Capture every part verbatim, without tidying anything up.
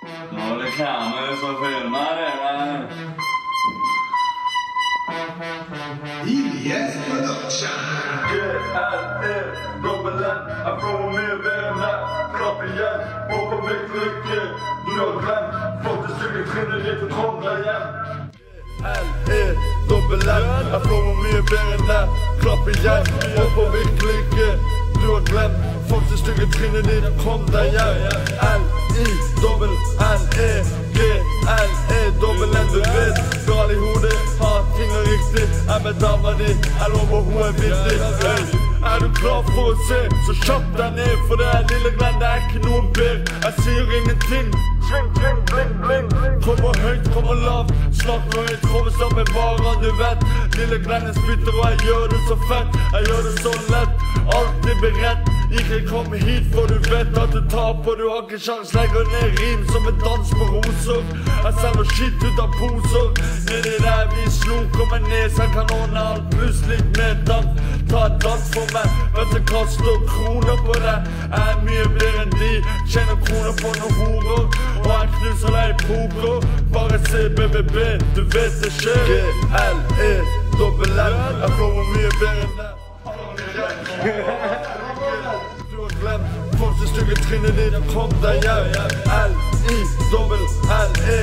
Nå er det kamera som filmer det, men... E B S Production. G-L-E, dobbel-N, jeg får mye bedre enn deg. Klapp igjen, håper virkelig ikke du har glemt. Flotte stykker trinner ditt og kom deg hjem. G-L-E, dobbel-N, jeg får mye bedre enn deg. Klapp igjen, håper virkelig ikke du har glemt. Flotte stykker trinner ditt og kom deg hjem. L-I, dobbel-N-E, G-L-E, dobbel-N, du vet. Gal i hodet, har ting er riktig. Jeg med dama di, jeg lover hun er viktig. Hey. Er du klar for å se, så kjapp deg ned. For det er lille Glenn, det er ikke noe bedre. Jeg sier ingenting. Sving, sving, bling, bling. Kommer høyt, kommer lavt. Snakker høyt, kommer sammen bare, du vet. Lille Glenn er spytter, og jeg gjør det så fett. Jeg gjør det så lett, alltid beredt. Ikke kom hit, for du vet at du taper. Du har ikke sjans, legger ned rim som en dans på roser. Jeg selger shit ut av poser. Nedi der vi slo, kommer ned, så jeg kan ordne alt. Pluss litt med dans. Ta et dans for meg, vet du kaster kroner på deg. Jeg er mye bedre enn de, tjener kroner på noen horer. Og jeg knuser deg i poker. Bare se B B B, du vet det skjer. G-L-E, dobbel-N, jeg får mye bedre enn deg. Du har glemt, første stygge trinnet ditt, kom deg hjem. L-I, dobbel-N-E,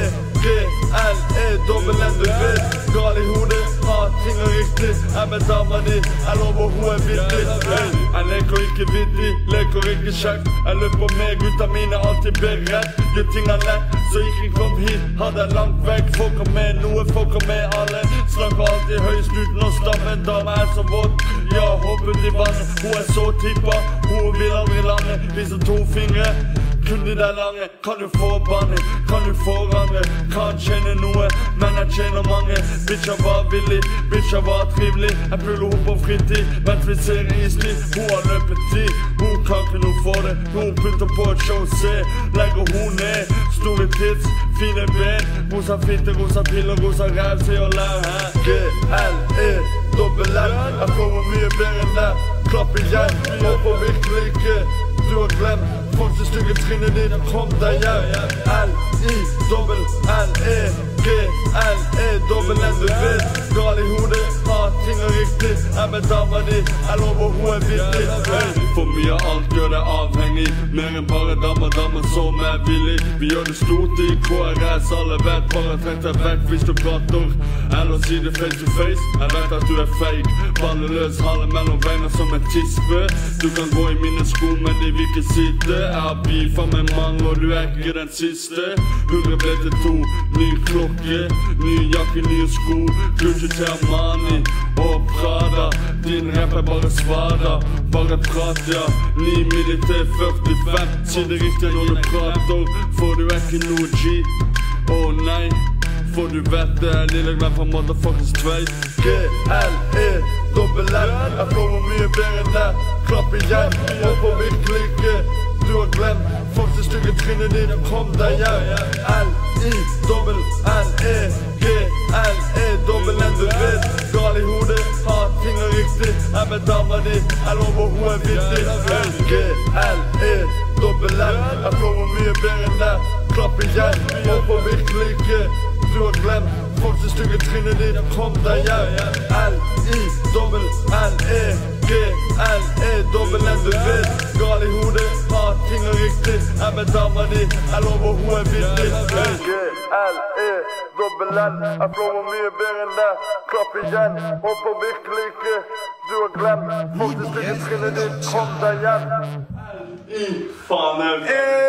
G-L-E, dobbel-N, du vet. Gal i hodet, har ting er riktig. Jeg med dama di, jeg lover hun er vittig. Hey. Jeg leker ikke vittig, leker ikke kjekt. Jeg løper med gutta mine, alltid beredt. Gjør ting er lett, så ikke kom hit. Ha deg langt vekk, folk har med noe, folk har med alle. Snakker alltid høyest uten å stamme. Dama er så våt, ja, hoppet i vannet. Hun er så tippa, hun vil aldri lande. Viser to fingre. Kun de der lange, kan du få banne, kan du få range. Kan tjene noe, men jeg tjener mange. Bitcha var villig, bitcha var trivelig. Jeg puller hun på fritid, vent vi ser istid. Hun har løpet tid, hun kan ikke noe for det. Hun putter på et show, se, legger hun ned. Store tits, fine ben. Rosa fitte, rosa piller, rosa ræv, se og lær her. G-L-E, dobbel-N, jeg får mye bedre enn deg. Klapp igjen, håper virkelig ikke du har glemt. Første stygge trinnet ditt, kom deg hjem. L-I, dobbel-N-E, G-L-E, dobbel-N, du vet. Gal i hodet, har ting er riktig. Jeg med dama di, jeg lover hun er vittig. Hey. For mye av alt gjør det avhengig. Mer enn bare damer, damer som er villig. Vi gjør det stort i K R S, alle vet. Bare trekk deg vekk hvis du prater. Eller si det face to face, jeg vet at du er fake. Balleløs, hale mellom beina som en tispe. Du kan gå i mine sko, men de vil ikke sitte. Jeg har bil for meg mange, og du er ikke den siste. Hundre ble til to, ny klokke, ny jakke, nye sko. Klutsje til Armani og Prada. Din rap er bare svada, bare prat, ja. Ni milli til førtifem, si det riktig når du prater. For du er ikke noe G, å oh, nei. For du vet det er lille Glenn fra motherfuckers tveit. G-L-E, dobbel-N, jeg får mye bedre enn deg. Klapp igjen, håper virkelig ikke du har glemt. Første stygge trinnet ditt, kom deg hjem. L-I, dobbel-N-E, G-L-E, dobbel-N, du vet. Gal i hodet, har ting er riktig. Jeg med dama di, jeg lover hun er vittig. G-L-E, dobbel-N, jeg får mye bedre enn deg. Klapp igjen, håper virkelig ikke du har glemt. Første stygge trinnet ditt, kom deg hjem. L-I, dobbel-N-E, G-L-E, dobbel-N, du vet. Gal i hodet, har ting er riktig. Jeg med dama di, jeg lover hun er vittig. G-L-E, dobbel-N, jeg får mye bedre enn deg. Klapp igjen, håper virkelig ikke du har glemt. Første stygge trinnet ditt, kom deg hjem. L-I, faen,